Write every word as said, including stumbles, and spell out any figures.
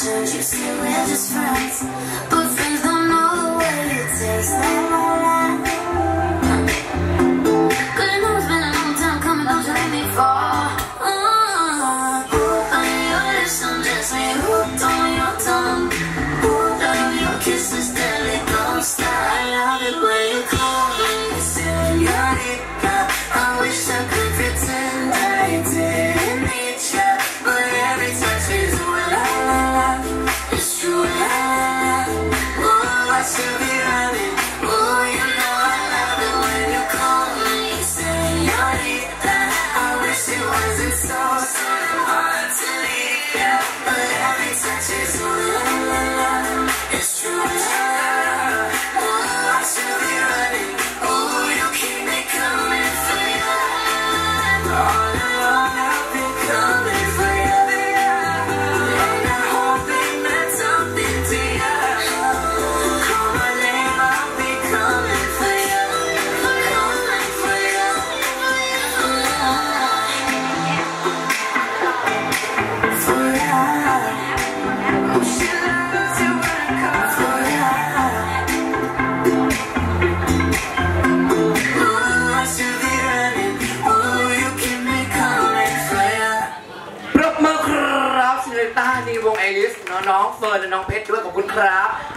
church, you say we're just friends, but friends don't know the way it tastes. La la la. Cause you know it's been a long time coming, don't you let me fall. Uh, on your lips, I'm just me hooked on your tongue. Love your kisses, deadly, don't stop. I love it when you call me señorita. I wish I could pretend I didn't need you, but every touch is ooh la la la. It's true la la la. Ooh, I should be running. Ooh, you know I love it when you call me señorita. I wish it wasn't so so hard to leave you, but every touch is ooh la la la. It's true la la la. Ooh, I should be running. Ooh, you keep me coming for you. All along I've been coming for you, and I'm hoping that something to you. Call my name, I'll be coming for you, coming for you, for you. Oh, she loves you when I call for you. Ooh, I should be running. Ooh, you keep me coming for you. ปรบมือครับซิลิต้านีวงเอลิสน้องๆเฟิร์นและน้องเพชรด้วยขอบคุณครับ